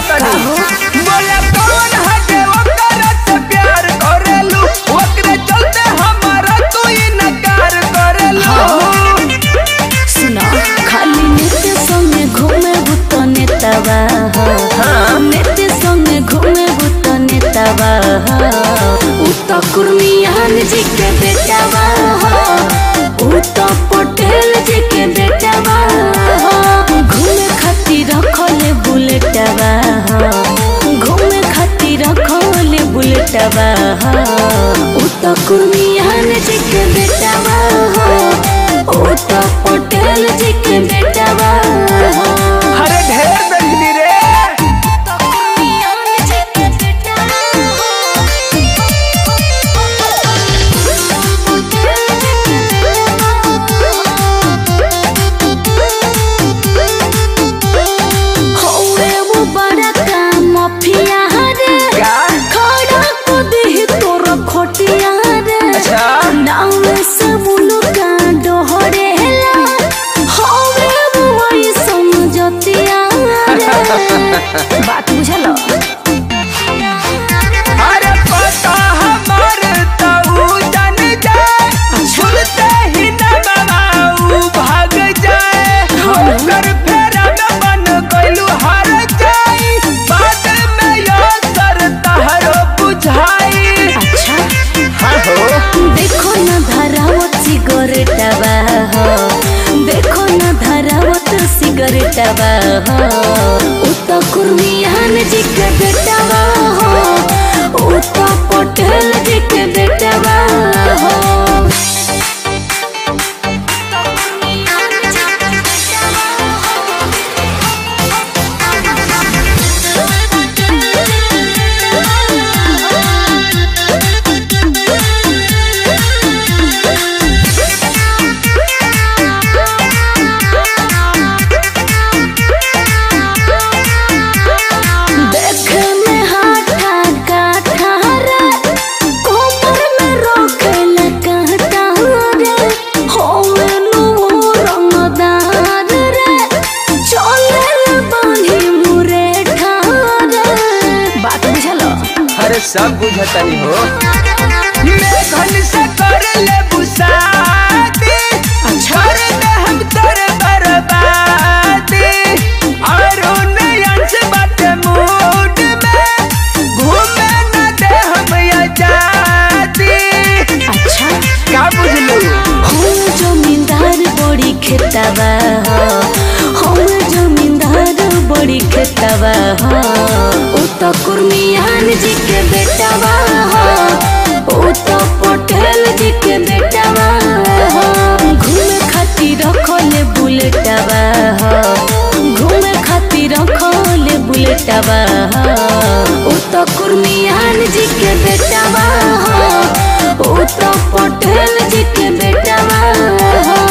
तनी बोले कौन हटे ओकर से प्यार करेलू ओकरे चलते हमारा तू इनकार करेलू। सुना खाली नेते संगे घूमे बुत नेतावा नेते संगे घूमे बुत नेतावा उत कुर्मियान जी के बेटावा उत पटेल जी के बेटावा घूमे खातिर रखले बुलेटवा घूमे खातिर रखले बुलेटवा उत कुर्मियान जी के बेटावा उत पटेल जी के बेटावा। अरे ढेर दंगली रे बात बुझल। अरे पता हमार तू जान जाए सुनते ही न बाबू भाग जाए कर फेरा में बन गइलू हार जाई बाद में यो सर तहरो बुझाई। अच्छा हाँ हो देखो न धरावत सिगरेटवा देखो न धरावत सिगरेटवा उत कुर्मियान जी के बेटावा उत पटेल जी के बेटावा सब बुझतनी हो मैं घन से कर ले बुसाती छोड़ दे हम तोरे बर्बादी और नयन बाटे मूड में घूमे न दे हम आजादी। अच्छा का बुझलू हम जमींदार बड़ी खेतवा हम जमींदार बड़ी खेतवा उत कुर्मियान जी के बेटावा उत पटेल जी के बेटावा घूमे खातिर रखले बुलेटवा घूमे खातिर रखले बुलेटवा उत कुर्मियान जी के बेटावा उत पटेल जी के बेटावा।